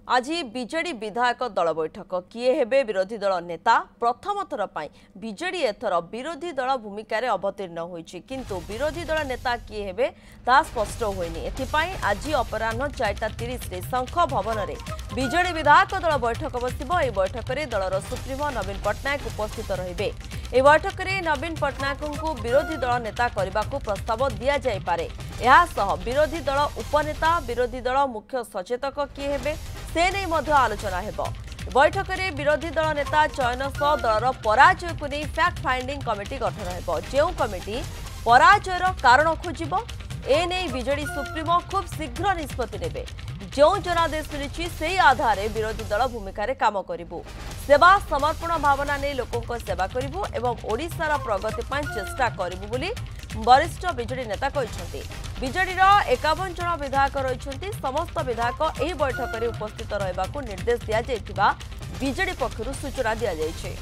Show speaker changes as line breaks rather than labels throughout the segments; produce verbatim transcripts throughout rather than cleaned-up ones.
आज बीजेडी विधायक दल बैठक किए हेबे विरोधी दल नेता प्रथम थर पर बीजेडी एथर विरोधी दल भूमिका अवतीर्ण होइछि किंतु विरोधी दल नेता किए हेबे ता स्पष्ट होइनि। एथिपाई आज अपराह्न चारिटा तीस रे शंख भवन में बीजेडी विधायक दल बैठक बसिबो। ए बैठक में दलर सुप्रीमो नवीन पट्टनायक उपस्थित रहिबे। ए बैठक में नवीन पट्टनायक को विरोधी दल नेता करने को प्रस्ताव दिया जाय पारे। एहा सह विरोधी दल उपनेता विरोधी दल मुख्य सचेतक किए हेबे से नहीं मध्य आलोचना हेबो। बैठक में विरोधी दल नेता चयन सह दलर पराजय को नहीं फैक्ट फाइंडिंग कमिटी गठन हेबो। जो कमिटी पराजयर कारण खोजिबो ए नहीं बीजेडी सुप्रीमो खूब शीघ्र निष्पत्ति नेबे। जो जनादेश मिली से आधार विरोधी दल भूमिका रे काम करिबो। सेवा समर्पण भावना नहीं लोकों सेवा करिबो एवं ओडिशार प्रगति पर चेष्टा करिबो बोली वरिष्ठ बीजेडी नेता कहते। बीजेडी एकावन जन विधायक रही समस्त विधायक यह बैठक में उपस्थित रहा निर्देश दि जाइथिबा बीजेडी पक्षर सूचना दि जाइछे।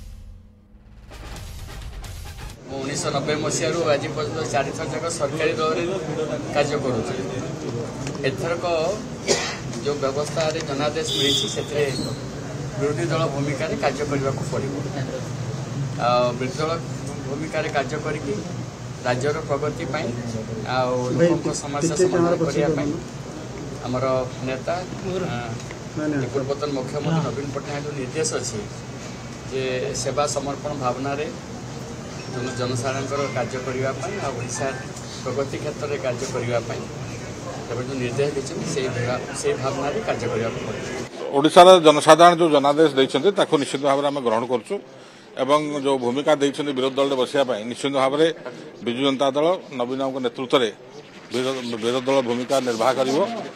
उन्नीस नब्बे मसीह आज पर्यटन चार थर जाक सरकारी दल कार्य करुचे। एथरक जो व्यवस्था जनादेश मिली से विरोधी दल भूमिका कार्य करने को पड़ो। विरोधी दल भूमिका कार्य करके राज्यर प्रगति लोक समस्या समाधान करने आमर नेता पूर्वतन मुख्यमंत्री नवीन पट्टनायक निर्देश अच्छी जे सेवा समर्पण भावना रे जनसाधारण कार्य करने प्रगति क्षेत्र में कार्य करने जो निर्देश देते से भावना रे कार्य करने
ओडिशार जनसाधारण जो जनादेश देते निश्चित भाव में ग्रहण करूँ एवं जो भूमिका देते विरोधी दल बसापी निश्चित भाव में विजु जनता दल नवीन नेतृत्व में विरोधी दल भूमिका निर्वाह कर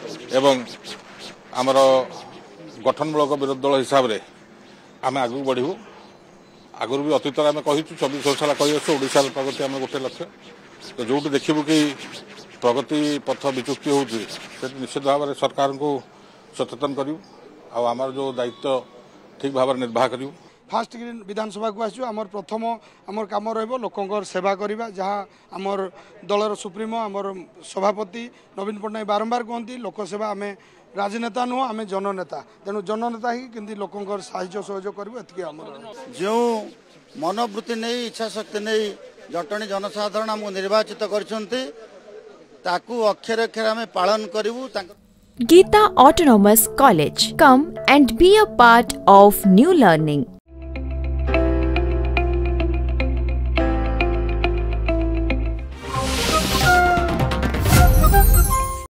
आमर गठनमूलक विरोधी दल हिसाब से आम आगू बढ़ू। आगुरी भी अतीत आम कही चौबीस वर्ष है कही आसार प्रगति आम गोटे लक्ष्य तो जो देखू कि प्रगति पथ विचुक्ति हो निश्चित भाव में सरकार को सचेतन करूँ आमर जो दायित्व ठीक भाव में निर्वाह करूँ।
फास्ट विधानसभा को आसो आमर प्रथम आमर काम रोकों सेवा करवा जहाँ आमर दलर सुप्रीमो आमर सभापति नवीन पट्टनायक बारंबार कहती लोकसेवा आम राजनेता नुह आम जननेता तेणु जननेता ही कि लोकों साहाय्य सहयोग करूँ।
जो मनोवृत्ति नहीं इच्छा शक्ति नहीं जटणी जनसाधारण आमको निर्वाचित करताकू अक्षर अक्षर आम पालन करूँ।
Geeta Autonomous College. Come and be a part of new learning.